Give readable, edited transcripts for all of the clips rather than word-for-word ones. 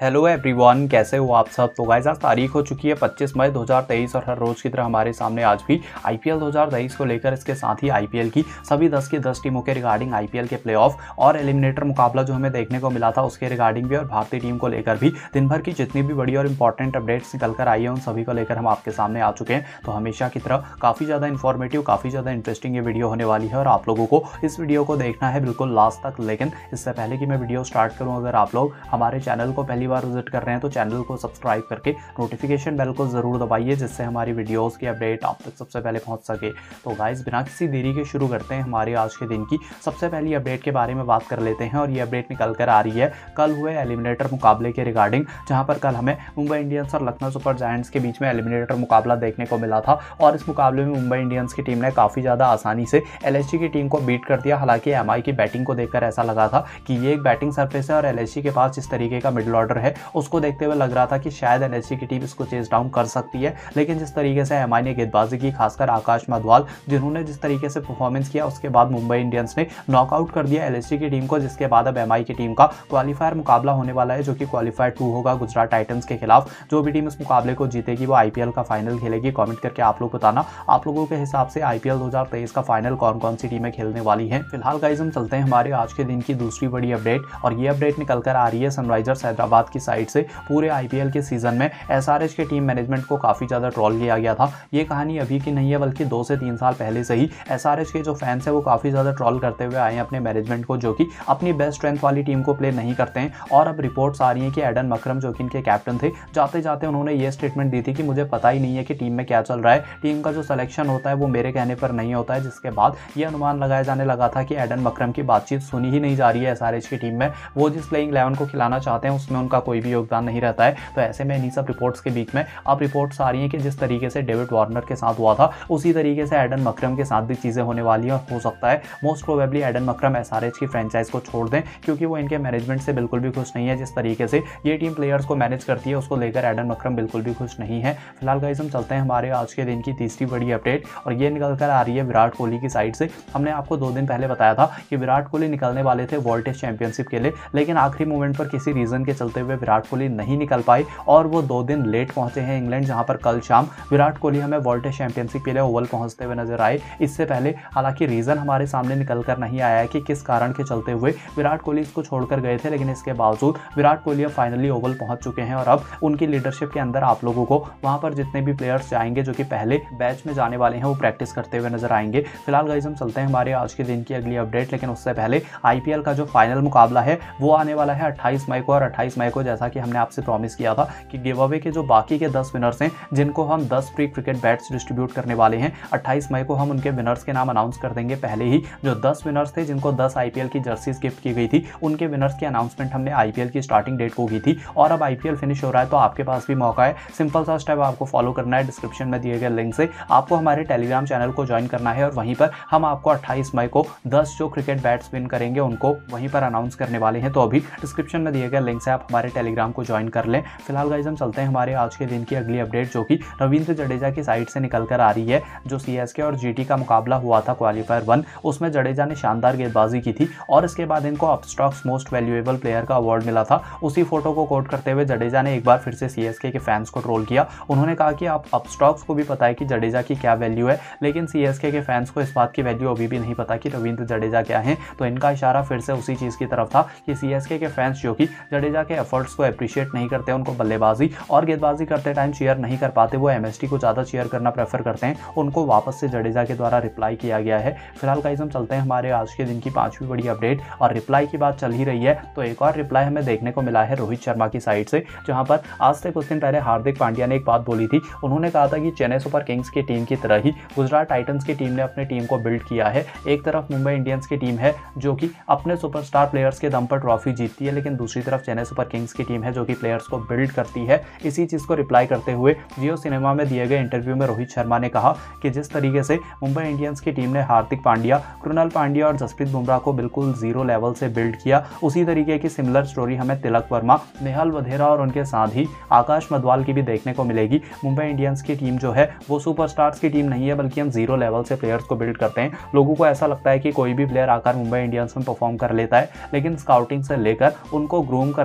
Hello everyone, कैसे हो आप सब। तो गाइस आज तारीख हो चुकी है 25 मई 2023 और हर रोज़ की तरह हमारे सामने आज भी आईपीएल 2023 को लेकर इसके साथ ही आईपीएल की सभी 10 की 10 टीमों के रिगार्डिंग आईपीएल के प्लेऑफ और एलिमिनेटर मुकाबला जो हमें देखने को मिला था उसके रिगार्डिंग भी और भारतीय टीम को लेकर भी दिन भर की जितनी भी बड़ी और इंपॉर्टेंट अपडेट्स निकल कर आई है उन सभी को लेकर हम आपके सामने आ चुके हैं। तो हमेशा की तरह काफ़ी ज़्यादा इन्फॉर्मेटिव, काफ़ी ज़्यादा इंटरेस्टिंग ये वीडियो होने वाली है और आप लोगों को इस वीडियो को देखना है बिल्कुल लास्ट तक। लेकिन इससे पहले कि मैं वीडियो स्टार्ट करूँ, अगर आप लोग हमारे चैनल को पहली बार विजिट कर रहे हैं तो चैनल को सब्सक्राइब करके नोटिफिकेशन बेल को जरूर दबाइए, जिससे हमारी वीडियोस की अपडेट आप तक सबसे पहले पहुंच सके। तो गाइस बिना किसी देरी के शुरू करते हैं हमारे आज के दिन की सबसे पहली अपडेट के बारे में बात कर लेते हैं। और ये अपडेट निकल कर आ रही है कल हुए एलिमिनेटर मुकाबले के रिगार्डिंग, जहां पर कल हमें मुंबई इंडियंस और लखनऊ सुपर जायंट्स के बीच में एलिमिनेटर मुकाबला देखने को मिला था। और इस मुकाबले में मुंबई इंडियंस की टीम ने काफ़ी ज़्यादा आसानी से एलएसजी की टीम को बीट कर दिया। हालांकि एमआई की बैटिंग को देखकर ऐसा लगा था कि ये एक बैटिंग सरफेस है और एलएसजी के पास जिस तरीके का मिडिल ऑर्डर है उसको देखते हुए लग रहा था कि शायद एलएसजी की टीम इसको चेज डाउन कर सकती है। लेकिन जिस तरीके से एमआई ने गेंदबाजी की, खासकर आकाश मधवाल जिन्होंने जिस तरीके से परफॉर्मेंस किया, उसके बाद मुंबई इंडियंस ने नॉकआउट कर दिया एलएसजी की टीम को, जिसके बाद अब एमआई की टीम का क्वालिफायर मुकाबला होने वाला है जो कि क्वालिफायर 2 होगा गुजरात टाइटंस के खिलाफ। जो भी टीम इस मुकाबले को जीतेगी वो आईपीएल का फाइनल खेलेगी। कमेंट करके आप लोग बताना आप लोगों के हिसाब से आईपीएल 2023 का फाइनल कौन कौन सी टीमें खेलने वाली हैं। फिलहाल गाइस हम चलते हैं हमारे आज के दिन की दूसरी बड़ी अपडेट, और ये अपडेट निकल कर आ रही है सनराइजर्स हैदराबाद की साइड से। पूरे आईपीएल के सीजन में एसआरएच के टीम मैनेजमेंट को काफ़ी ज़्यादा ट्रोल किया गया था। ये कहानी अभी की नहीं है, बल्कि 2 से 3 साल पहले से ही एसआरएच के जो फैंस हैं वो काफ़ी ज़्यादा ट्रोल करते हुए आए हैं अपने मैनेजमेंट को, जो कि अपनी बेस्ट स्ट्रेंथ वाली टीम को प्ले नहीं करते हैं। और अब रिपोर्ट्स आ रही हैं कि एडन मकरम जो कि इनके कैप्टन थे, जाते जाते उन्होंने ये स्टेटमेंट दी थी कि मुझे पता ही नहीं है कि टीम में क्या चल रहा है, टीम का जो सिलेक्शन होता है वो मेरे कहने पर नहीं होता है। जिसके बाद ये अनुमान लगाया जाने लगा था कि एडन मकरम की बातचीत सुनी ही नहीं जा रही है एसआरएच की टीम में, वो जिस प्लेइंग 11 को खिलाना चाहते हैं उसमें उनका कोई भी योगदान नहीं रहता है। तो ऐसे में इन्हीं सब रिपोर्ट्स के बीच में अब रिपोर्ट्स आ रही हैं कि जिस तरीके से डेविड वार्नर के साथ हुआ था उसी तरीके से एडन मकरम के साथ भी चीज़ें होने वाली हैं। और हो सकता है most probably Aiden Markram SRH की फ्रेंचाइज को छोड़ दें, क्योंकि वो इनके मैनेजमेंट से बिल्कुल भी खुश नहीं है। जिस तरीके से ये टीम प्लेयर्स को मैनेज करती है उसको लेकर एडन मकरम बिल्कुल भी खुश नहीं है। फिलहाल गाइस हम चलते हैं हमारे आज के दिन की तीसरी बड़ी अपडेट, और ये निकल कर आ रही है विराट कोहली की साइड से। हमने आपको 2 दिन पहले बताया था कि विराट कोहली निकलने वाले थे वर्ल्ड टेस्ट चैंपियनशिप के लिए, लेकिन आखिरी मोमेंट पर किसी रीजन के चलते हुए विराट कोहली नहीं निकल पाए और वो 2 दिन लेट पहुंचे हैं इंग्लैंड, जहां पर कल शाम विराट कोहली हमें वर्ल्ड टेस्ट चैंपियनशिप के लिए ओवल पहुंचते हुए नजर आए। इससे पहले हालांकि रीजन हमारे सामने निकल कर नहीं आया है कि किस कारण के चलते हुए विराट कोहली इसको छोड़कर गए थे, लेकिन इसके बावजूद विराट कोहली अब फाइनली ओवल पहुंच चुके हैं और अब उनकी लीडरशिप के अंदर आप लोगों को वहां पर जितने भी प्लेयर्स जाएंगे जो कि पहले बैच में जाने वाले हैं वो प्रैक्टिस करते हुए नजर आएंगे। फिलहाल गाइस हम चलते हैं हमारे आज के दिन की अगली अपडेट, लेकिन उससे पहले आईपीएल का जो फाइनल मुकाबला है वो आने वाला है 28 मई को। और 28 मई को जैसा कि हमने आपसे प्रॉमिस किया था कि गिव अवे के जो बाकी के 10 विनर्स हैं जिनको हम 10 फ्री क्रिकेट बैट्स डिस्ट्रीब्यूट करने वाले हैं, 28 मई को हम उनके विनर्स के नाम अनाउंस कर देंगे। पहले ही जो 10 विनर्स थे जिनको 10 आईपीएल की जर्सीज गिफ्ट की गई थी उनके विनर्स की अनाउंसमेंट हमने आईपीएल की स्टार्टिंग डेट को की थी। और अब आईपीएल फिनिश हो रहा है तो आपके पास भी मौका है। सिंपल सा स्टेप आपको फॉलो करना है, डिस्क्रिप्शन में दिए गए लिंक से आपको हमारे टेलीग्राम चैनल को ज्वाइन करना है और वहीं पर हम आपको 28 मई को 10 जो क्रिकेट बैट्स विन करेंगे उनको वहीं पर अनाउंस करने वाले हैं। तो अभी डिस्क्रिप्शन में दिए गए लिंक से आप हमारे टेलीग्राम को ज्वाइन कर लें। फिलहाल गाइस हम चलते हैं हमारे आज के दिन की अगली अपडेट, जो कि रविंद्र जडेजा की साइड से निकल कर आ रही है। जो सीएसके और जीटी का मुकाबला हुआ था क्वालिफायर 1, उसमें जडेजा ने शानदार गेंदबाजी की थी और इसके बाद इनको अपस्टॉक्स मोस्ट वैल्यूएबल प्लेयर का अवार्ड मिला था। उसी फोटो को कोट करते हुए जडेजा ने एक बार फिर से सीएसके के फैंस को ट्रोल किया। उन्होंने कहा कि आप अपस्टॉक्स को भी पता है कि जडेजा की क्या वैल्यू है, लेकिन सीएसके के फैंस को इस बात की वैल्यू अभी भी नहीं पता कि रविंद्र जडेजा क्या है। तो इनका इशारा फिर से उसी चीज़ की तरफ था कि सीएसके के फैंस जो कि जडेजा के एफर्ट्स को अप्रिशिएट नहीं करते, उनको बल्लेबाजी और गेंदबाजी करते टाइम चीयर नहीं कर पाते, वो एमएसटी को ज़्यादा चीयर करना प्रेफर करते हैं, उनको वापस से जडेजा के द्वारा रिप्लाई किया गया है। फिलहाल गाइस हम चलते हैं हमारे आज के दिन की 5वीं बड़ी अपडेट, और रिप्लाई की बात चल ही रही है तो एक और रिप्लाई हमें देखने को मिला है रोहित शर्मा की साइड से, जहां पर आज से कुछ दिन पहले हार्दिक पांड्या ने एक बात बोली थी। उन्होंने कहा था कि चेन्नई सुपर किंग्स की टीम की तरह ही गुजरात टाइटंस की टीम ने अपनी टीम को बिल्ड किया है। एक तरफ मुंबई इंडियंस की टीम है जो कि अपने सुपरस्टार प्लेयर्स के दम पर ट्रॉफी जीतती है, लेकिन दूसरी तरफ चेन्नई सुपर किंग्स की टीम है जो कि प्लेयर्स को बिल्ड करती है। इसी चीज़ को रिप्लाई करते हुए जियो सिनेमा में दिए गए इंटरव्यू में रोहित शर्मा ने कहा कि जिस तरीके से मुंबई इंडियंस की टीम ने हार्दिक पांड्या, कृणाल पांड्या और जसप्रीत बुमराह को बिल्कुल जीरो लेवल से बिल्ड किया, उसी तरीके की सिमिलर स्टोरी हमें तिलक वर्मा, नेहाल वधेरा और उनके साथ ही आकाश मधवाल की भी देखने को मिलेगी। मुंबई इंडियंस की टीम जो है वो सुपरस्टार्स की टीम नहीं है, बल्कि हम जीरो लेवल से प्लेयर्स को बिल्ड करते हैं। लोगों को ऐसा लगता है कि कोई भी प्लेयर आकर मुंबई इंडियंस में परफॉर्म कर लेता है, लेकिन स्काउटिंग से लेकर उनको ग्रूम करने तक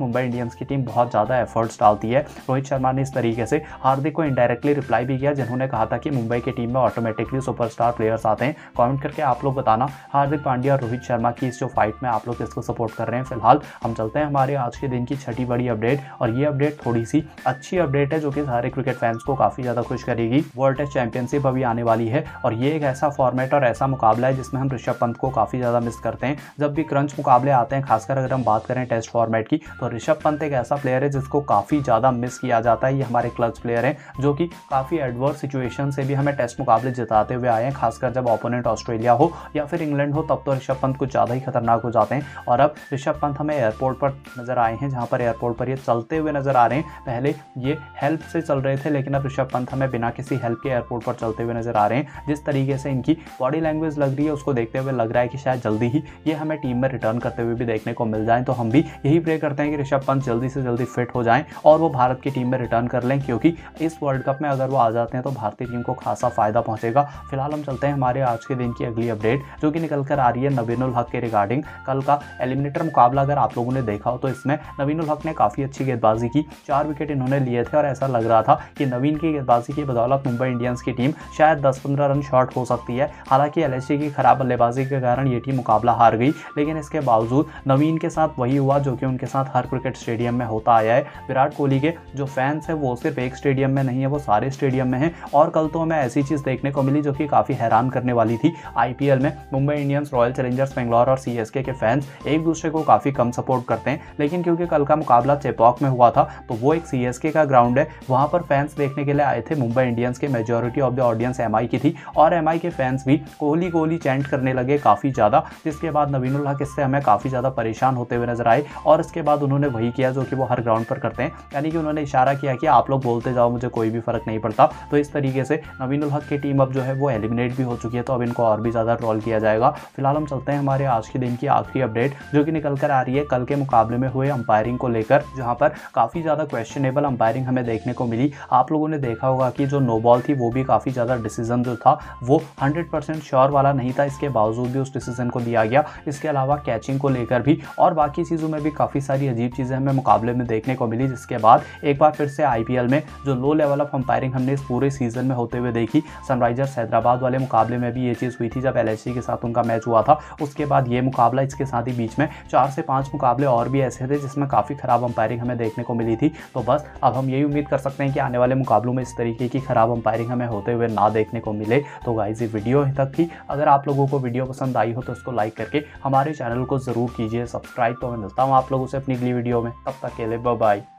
मुंबई इंडियंस की टीम बहुत ज़्यादा एफर्ट्स डालती है। रोहित शर्मा ने इस तरीके से हार्दिक को इनडायरेक्टली रिप्लाई भी किया, जिन्होंने कहा था कि मुंबई की टीम में ऑटोमेटिकली सुपरस्टार प्लेयर्स आते हैं। कमेंट करके आप लोग बताना हार्दिक पांड्या और रोहित शर्मा की इस जो फाइट में आप लोग किसको सपोर्ट कर रहे हैं। फिलहाल हम चलते हैं हमारे आज के दिन की छठी बड़ी अपडेट, और ये अपडेट थोड़ी सी अच्छी अपडेट है जो कि सारे क्रिकेट फैंस को काफ़ी ज़्यादा खुश करेगी। वर्ल्ड टेस्ट चैंपियनशिप अभी आने वाली है और ये एक ऐसा फॉर्मेट और ऐसा मुकाबला है जिसमें हम ऋषभ पंत को काफ़ी ज़्यादा मिस करते हैं। जब भी क्रंच मुकाबले आते हैं, खासकर अगर हम बात करें टेस्ट फॉर्मेट की, तो ऋषभ पंत एक ऐसा प्लेयर है जिसको काफ़ी ज़्यादा मिस किया जाता है। ये हमारे क्लच प्लेयर हैं जो कि काफ़ी एडवर्स सिचुएशन से भी हमें टेस्ट मुकाबले जिताते हुए आए हैं, खासकर जब ओपोनेंट ऑस्ट्रेलिया हो या फिर इंग्लैंड हो, तब तो ऋषभ पंत कुछ ज़्यादा ही खतरनाक हो जाते हैं। और अब ऋषभ पंत हमें एयरपोर्ट पर नजर आए हैं, जहाँ पर एयरपोर्ट पर ये चलते हुए नजर आ रहे हैं। पहले ये हेल्प से चल रहे थे, लेकिन अब ऋषभ पंत हमें बिना किसी हेल्प के एयरपोर्ट पर चलते हुए नजर आ रहे हैं। जिस तरीके से इनकी बॉडी लैंग्वेज लग रही है, उसको देखते हुए लग रहा है कि शायद जल्दी ही ये हमें टीम में रिटर्न करते हुए भी देखने को मिल जाए। तो हम भी यही प्रे करते हैं कि ऋषभ पंत जल्दी से जल्दी फिट हो जाएं और वो भारत की टीम में रिटर्न कर लें, क्योंकि इस वर्ल्ड कप में अगर वो आ जाते हैं तो भारतीय टीम को खासा फायदा पहुंचेगा। फिलहाल हम चलते हैं हमारे आज के दिन की अगली अपडेट, जो कि निकल कर आ रही है नवीन उल हक के रिगार्डिंग। कल का एलिमिनेटर मुकाबला अगर आप लोगों ने देखा हो तो इसमें नवीन उल हक ने काफ़ी अच्छी गेंदबाजी की, 4 विकेट इन्होंने लिए थे और ऐसा लग रहा था कि नवीन की गेंदबाजी की बदौलत मुंबई इंडियंस की टीम शायद 10-15 रन शॉर्ट हो सकती है। हालांकि एलएसजी की खराब बल्लेबाजी के कारण ये टीम मुकाबला हार गई, लेकिन इसके बावजूद नवीन के साथ वही हुआ जो कि उनके साथ हर क्रिकेट स्टेडियम में होता आया है। विराट कोहली के जो फैंस हैं वो सिर्फ एक स्टेडियम में नहीं है, वो सारे स्टेडियम में हैं। और कल तो हमें ऐसी चीज़ देखने को मिली जो कि काफ़ी हैरान करने वाली थी। आईपीएल में Mumbai Indians, Royal Challengers Bangalore और सीएसके के फैंस एक दूसरे को काफ़ी कम सपोर्ट करते हैं, लेकिन क्योंकि कल का मुकाबला चेपॉक में हुआ था तो वो एक सीएसके का ग्राउंड है, वहाँ पर फैंस देखने के लिए आए थे मुंबई इंडियंस के। Majority of the audience MI की थी और एमआई के फैंस भी कोहली कोहली चैंट करने लगे काफ़ी ज़्यादा, जिसके बाद नवीन उल हक इससे हमें काफ़ी ज़्यादा परेशान होते हुए नजर आए। और इसके बाद उन्होंने वही किया जो कि वो हर ग्राउंड पर करते हैं, यानी कि उन्होंने इशारा किया कि आप लोग बोलते जाओ, मुझे कोई भी फर्क नहीं पड़ता। तो इस तरीके से नवीन उल हक की टीम अब जो है वो एलिमिनेट भी हो चुकी है, तो अब इनको और भी ज़्यादा ट्रोल किया जाएगा। फिलहाल हम चलते हैं हमारे आज के दिन की आखिरी अपडेट, जो कि निकल कर आ रही है कल के मुकाबले में हुए अंपायरिंग को लेकर, जहाँ पर काफ़ी ज़्यादा क्वेश्चनेबल अंपायरिंग हमें देखने को मिली। आप लोगों ने देखा होगा कि जो नो बॉल थी वो भी काफ़ी ज़्यादा डिसीजन जो था वो 100% श्योर वाला नहीं था, इसके बावजूद भी उस डिसीजन को दिया गया। इसके अलावा कैचिंग को लेकर भी और बाकी चीज़ों में भी काफ़ी सारी अजीब चीज़ें हमें मुकाबले में देखने को मिली, जिसके बाद एक बार फिर से आईपीएल में जो लो लेवल ऑफ अंपायरिंग हमने इस पूरे सीजन में होते हुए देखी। सनराइजर्स हैदराबाद वाले मुकाबले में भी ये चीज़ हुई थी जब एलएसजी के साथ उनका मैच हुआ था। उसके बाद ये मुकाबला, इसके साथ ही बीच में 4 से 5 मुकाबले और भी ऐसे थे जिसमें काफ़ी ख़राब अंपायरिंग हमें देखने को मिली थी। तो बस अब हम यही उम्मीद कर सकते हैं कि आने वाले मुकाबलों में इस तरीके की खराब अंपायरिंग हमें होते हुए ना देखने को मिले। तो गाइस, ये वीडियो यहीं तक थी। अगर आप लोगों को वीडियो पसंद आई हो तो इसको लाइक करके हमारे चैनल को ज़रूर कीजिए सब्सक्राइब। तो मैं मिलता हूँ आप लोगों से अपनी अगली वीडियो में, तब तक के लिए बाय बाय।